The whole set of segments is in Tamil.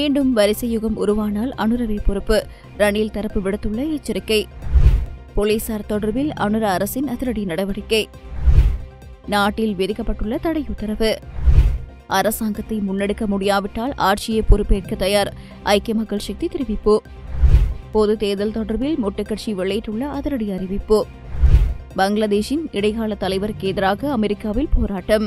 மீண்டும் வரிசை யுகம் உருவானால் அனுரவே பொறுப்பு. ரணில் தரப்பு விடுத்துள்ள எச்சரிக்கை. போலீசார் தொடர்பில் அனுர அரசின் அதிரடி நடவடிக்கை. நாட்டில் விதிக்கப்பட்டுள்ள தடை உத்தரவு. அரசாங்கத்தை முன்னெடுக்க முடியாவிட்டால் ஆட்சியை பொறுப்பேற்க தயார். ஐக்கிய மக்கள் சக்தி தெரிவிப்பு. பொது தேர்தல் தொடர்பில் மொட்டுக்கட்சி வெளியிட்டுள்ள அதிரடி அறிவிப்பு. பங்களாதேஷின் இடைக்கால தலைவருக்கு எதிராக அமெரிக்காவில் போராட்டம்.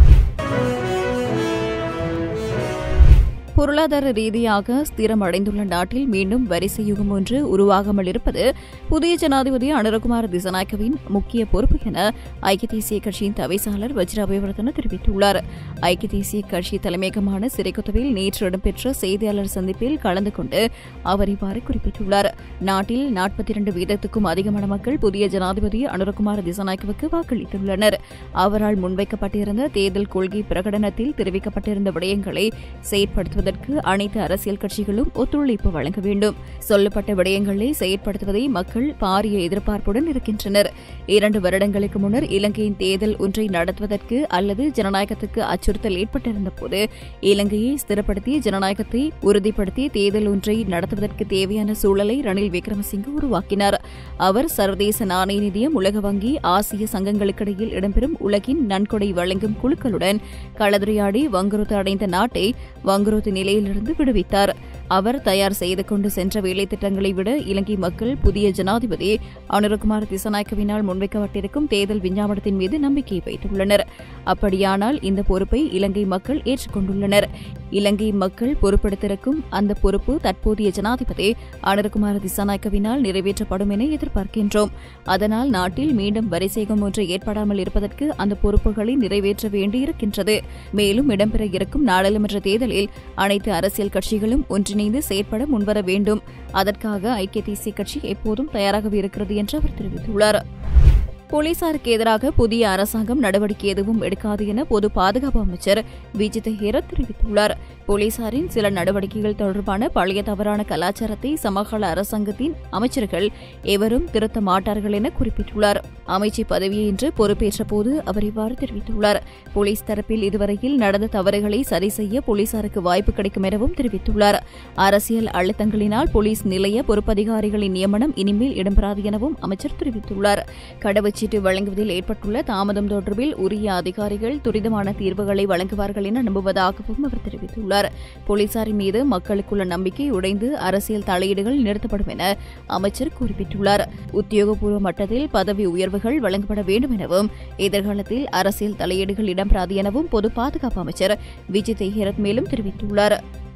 பொருளாதார ரீதியாக ஸ்திரமடைந்துள்ள நாட்டில் மீண்டும் வரிசை யுகம் ஒன்று உருவாகாமல் இருப்பது புதிய ஜனாதிபதி அனுரகுமார திசாநாயக்கவின் முக்கிய பொறுப்பு என ஐக்கிய தேசிய கட்சியின் தவிசாளர் வஜ்ர அபேவர்தன தெரிவித்துள்ளார். ஐக்கிய தேசிய கட்சி தலைமையகமான சிறைக்குத்தவில் நேற்று இடம்பெற்ற செய்தியாளர் சந்திப்பில் கலந்து கொண்டு அவர் இவ்வாறு குறிப்பிட்டுள்ளார். நாட்டில் 42 வீதத்துக்கும் அதிகமான மக்கள் புதிய ஜனாதிபதி அனுரகுமார திசாநாயக்கவுக்கு வாக்களித்துள்ளனர். அவரால் முன்வைக்கப்பட்டிருந்த தேர்தல் கொள்கை பிரகடனத்தில் தெரிவிக்கப்பட்டிருந்த விடயங்களை செயற்படுத்துவதற்கு அனைத்து அரசியல் கட்சிகளும் ஒத்துழைப்பு வழங்க வேண்டும். சொல்லப்பட்ட விடயங்களை செயற்படுத்துவதை மக்கள் பாரிய எதிர்பார்ப்புடன் இருக்கின்றனர். 2 வருடங்களுக்கு முன்னர் இலங்கையின் தேர்தல் ஒன்றை நடத்துவதற்கு அல்லது ஜனநாயகத்துக்கு அச்சுறுத்தல் ஏற்பட்டிருந்த போது இலங்கையை ஸ்திரப்படுத்தி ஜனநாயகத்தை உறுதிப்படுத்தி தேர்தல் ஒன்றை நடத்துவதற்கு தேவையான சூழலை ரணில் விக்ரமசிங்கே உருவாக்கினார். அவர் சர்வதேச நாணய நிதியம், உலக வங்கி, ஆசிய சங்கங்களுக்கிடையில் இடம்பெறும் உலகின் நன்கொடை வழங்கும் குழுக்களுடன் கலந்துரையாடி வங்குரோத்து அடைந்த நாட்டை வங்குரோத்து நிலையிலிருந்து விடுவித்தார். அவர் தயார் செய்து கொண்டு சென்ற வேலை திட்டங்களை விட இலங்கை மக்கள் புதிய ஜனாதிபதி அனுரகுமார திசாநாயக்கவினால் முன்வைக்கப்பட்டிருக்கும் தேர்தல் விஞ்ஞாபனத்தின் மீது நம்பிக்கை வைத்துள்ளனர். அப்படியானால் இந்த பொறுப்பை இலங்கை மக்கள் ஏற்றுக்கொண்டுள்ளனர். இலங்கை மக்கள் பொறுப்பெடுத்திருக்கும் அந்த பொறுப்பு தற்போதைய ஜனாதிபதி அனுரகுமார திசாநாயக்கவினால் நிறைவேற்றப்படும் என எதிர்பார்க்கின்றோம். அதனால் நாட்டில் மீண்டும் வரிசைகம் ஒன்று ஏற்படாமல் இருப்பதற்கு அந்த பொறுப்புகளை நிறைவேற்ற வேண்டியிருக்கின்றது. மேலும் இடம்பெற இருக்கும் நாடாளுமன்ற தேர்தலில் அனைத்து அரசியல் கட்சிகளும் ஒன்றிணைந்து செயற்பட முன்வர வேண்டும். அதற்காக ஐக்கிய தேசிய கட்சி எப்போதும் தயாராகவே இருக்கிறது என்று அவர் தெரிவித்துள்ளார். போலீசாருக்கு எதிராக புதிய அரசாங்கம் நடவடிக்கை எதுவும் எடுக்காது என பொது பாதுகாப்பு அமைச்சர் விஜித ஹேரத் தெரிவித்துள்ளார். போலீசாரின் சில நடவடிக்கைகள் தொடர்பான பழைய தவறான கலாச்சாரத்தை சமகால அரசாங்கத்தின் அமைச்சர்கள் எவரும் திருத்த மாட்டார்கள் என குறிப்பிட்டுள்ளார். அமைச்சு பதவியை இன்று பொறுப்பேற்ற போது அவர் இவ்வாறு தெரிவித்துள்ளார். போலீஸ் தரப்பில் இதுவரையில் நடந்த தவறுகளை சரி செய்ய போலீசாருக்கு வாய்ப்பு கிடைக்கும் எனவும் தெரிவித்துள்ளார். அரசியல் அழுத்தங்களினால் போலீஸ் நிலைய பொறுப்பதிகாரிகளின் நியமனம் இனிமேல் இடம்பெறாது எனவும் அமைச்சர் தெரிவித்துள்ளார். கடவுச்சீட்டு வழங்குவதில் ஏற்பட்டுள்ள தாமதம் தொடர்பில் உரிய அதிகாரிகள் துரிதமான தீர்வுகளை வழங்குவார்கள் என நம்புவதாகவும் அவர் தெரிவித்துள்ளார். போலீசாரின் மீது மக்களுக்குள்ள நம்பிக்கை உடைந்து அரசியல் தலையீடுகள் நிறுத்தப்படும் என அமைச்சர் குறிப்பிட்டுள்ளார். உத்தியோகபூர்வ மட்டத்தில் பதவி உயர்வுகள் வழங்கப்பட வேண்டும் எனவும் எதிர்காலத்தில் அரசியல் தலையீடுகள் இடம்பெறாது எனவும் பொது பாதுகாப்பு அமைச்சர் விஜித் ஹேரத் மேலும் தெரிவித்துள்ளார்.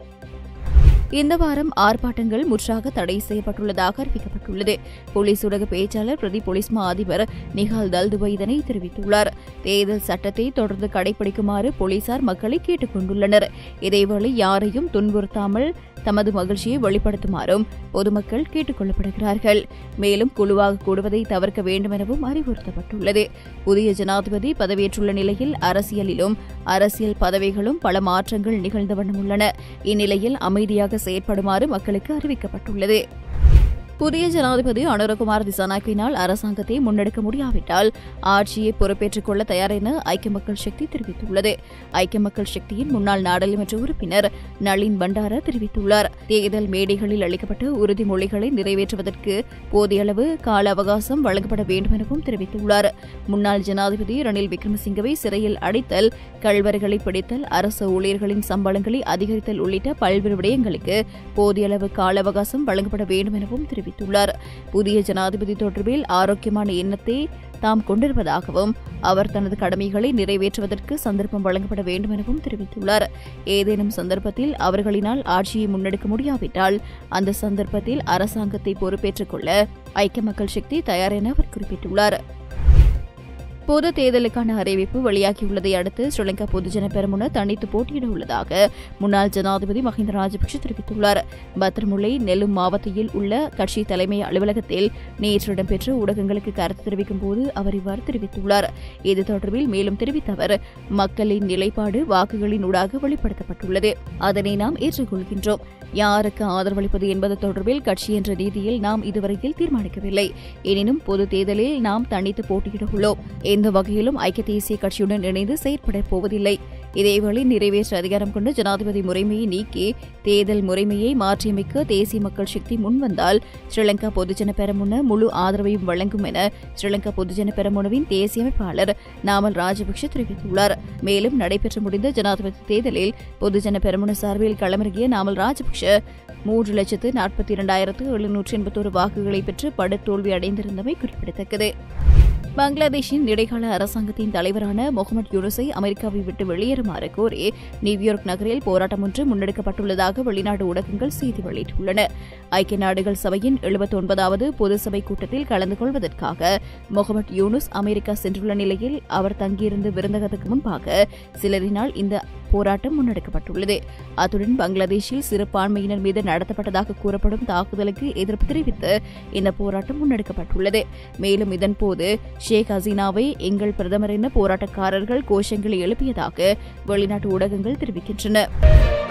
இந்த வாரம் ஆர்ப்பாட்டங்கள் முற்றாக தடை செய்யப்பட்டுள்ளதாக அறிவிக்கப்பட்டுள்ளது. போலீஸ் ஊடக பேச்சாளர் பிரதி போலீஸ் மா அதிபர் நிஹால் தல்துவை இதனை தெரிவித்துள்ளார். தேர்தல் சட்டத்தை தொடர்ந்து கடைபிடிக்குமாறு போலீசார் மக்களை கேட்டுக் கொண்டுள்ளனர். இதேவேளை யாரையும் துன்புறுத்தாமல் தமது மகிழ்ச்சியை வெளிப்படுத்துமாறும் பொதுமக்கள் கேட்டுக் கொள்ளப்படுகிறார்கள். மேலும் குழுவாக கூடுவதை தவிர்க்க வேண்டும் எனவும் அறிவுறுத்தப்பட்டுள்ளது. புதிய ஜனாதிபதி பதவியேற்றுள்ள நிலையில் அரசியலிலும் அரசியல் பதவிகளும் பல மாற்றங்கள் நிகழ்ந்த வண்ணம் உள்ளன. இந்நிலையில் அமைதியாக செயற்படுமாறு மக்களுக்கு அறிவிக்கப்பட்டுள்ளது. புதிய ஜனாதிபதி அனுரகுமார திசாநாயக்கவினால் அரசாங்கத்தை முன்னெடுக்க முடியாவிட்டால் ஆட்சியை பொறுப்பேற்றுக் கொள்ள தயார் என ஐக்கிய மக்கள் சக்தி தெரிவித்துள்ளது. ஐக்கிய மக்கள் சக்தியின் முன்னாள் நாடாளுமன்ற உறுப்பினர் நளின் பண்டார தெரிவித்துள்ளார். தேர்தல் மேடைகளில் அளிக்கப்பட்ட உறுதிமொழிகளை நிறைவேற்றுவதற்கு போதிய அளவு கால அவகாசம் வழங்கப்பட வேண்டும் எனவும் தெரிவித்துள்ளார். முன்னாள் ஜனாதிபதி ரணில் விக்ரமசிங்கவை சிறையில் அடைத்தல், கள்வர்களை பிடித்தல், அரசு ஊழியர்களின் சம்பளங்களை அதிகரித்தல் உள்ளிட்ட பல்வேறு விடயங்களுக்கு போதிய அளவு கால அவகாசம் வழங்கப்பட வேண்டும் எனவும் தெரிவித்துள்ளார். புதிய ஜனாதிபதி தொடர்பில் ஆரோக்கியமான எண்ணத்தை தாம் கொண்டிருப்பதாகவும் அவர் தனது கடமைகளை நிறைவேற்றுவதற்கு சந்தர்ப்பம் வழங்கப்பட வேண்டும் எனவும் தெரிவித்துள்ளார். ஏதேனும் சந்தர்ப்பத்தில் அவர்களினால் ஆட்சியை முன்னெடுக்க முடியாவிட்டால் அந்த சந்தர்ப்பத்தில் அரசாங்கத்தை பொறுப்பேற்றுக் கொள்ள ஐக்கிய மக்கள் சக்தி தயார் என அவர் குறிப்பிட்டுள்ளார். பொது தேர்தலுக்கான அறிவிப்பு வெளியாகியுள்ளதை அடுத்து ஸ்ரீலங்கா பொதுஜன பெரமுன தனித்து போட்டியிட உள்ளதாக முன்னாள் ஜனாதிபதி மஹிந்த ராஜபக்ஷ தெரிவித்துள்ளார். பத்திரமுல்லை நெல்லும் மாவட்டத்தில் உள்ள கட்சி தலைமை அலுவலகத்தில் நேற்று இடம்பெற்ற ஊடகங்களுக்கு கருத்து தெரிவிக்கும் போது அவர் இவ்வாறு தெரிவித்துள்ளார். இது தொடர்பில் மேலும் தெரிவித்த அவர், மக்களின் நிலைப்பாடு வாக்குகளின் ஊடாக வெளிப்படுத்தப்பட்டுள்ளது. அதனை நாம் ஏற்றுக்கொள்கின்றோம். யாருக்கு ஆதரவளிப்பது என்பது தொடர்பில் கட்சி என்ற ரீதியில் நாம் இதுவரையில் தீர்மானிக்கவில்லை. எனினும் பொது தேர்தலில் நாம் தனித்து போட்டியிட உள்ளோம். எந்த வகையிலும் ஐக்கிய தேசிய கட்சியுடன் இணைந்து செயற்படப் போவதில்லை. இதேவேளை நிறைவேற்ற அதிகாரம் கொண்ட ஜனாதிபதி முறைமையை நீக்கி தேர்தல் முறைமையை மாற்றியமைக்க தேசிய மக்கள் சக்தி முன்வந்தால் ஸ்ரீலங்கா பொதுஜன பெரமுன முழு ஆதரவையும் வழங்கும் என ஸ்ரீலங்கா பொதுஜன பெரமுனவின் தேசிய அமைப்பாளர் நாமல் ராஜபக்ஷ தெரிவித்துள்ளார். மேலும் நடைபெற்று முடிந்த ஜனாதிபதி தேர்தலில் பொதுஜன பெரமுன சார்பில் களமிறங்கிய நாமல் ராஜபக்ஷ 3,42,781 வாக்குகளை பெற்று படுதோல்வி அடைந்திருந்தமை குறிப்பிடத்தக்கது. பங்களாதேஷின் இடைக்கால அரசாங்கத்தின் தலைவரான முகமது யூனுஸை அமெரிக்காவை விட்டு வெளியேறுமாறு கோரி நியூயார்க் நகரில் போராட்டம் ஒன்று முன்னெடுக்கப்பட்டுள்ளதாக வெளிநாட்டு ஊடகங்கள் செய்தி வெளியிட்டுள்ளன. ஐக்கிய நாடுகள் சபையின் 79வது பொது சபை கூட்டத்தில் கலந்து கொள்வதற்காக முகமது யூனுஸ் அமெரிக்கா சென்றுள்ள நிலையில் அவர் தங்கியிருந்த விருந்தகத்துக்கு முன்பாக சிலரினால் இந்த போராட்டம் முன்னெடுக்கப்பட்டுள்ளது. அத்துடன் பங்களாதேஷில் சிறுபான்மையினர் மீது நடத்தப்பட்டதாக கூறப்படும் தாக்குதலுக்கு எதிர்ப்பு தெரிவித்து இந்த போராட்டம் முன்னெடுக்கப்பட்டுள்ளது. மேலும் இதன்போது ஷேக் ஹசீனாவை எங்கள் பிரதமர் என போராட்டக்காரர்கள் கோஷங்களை எழுப்பியதாக வெளிநாட்டு ஊடகங்கள் தெரிவிக்கின்றன.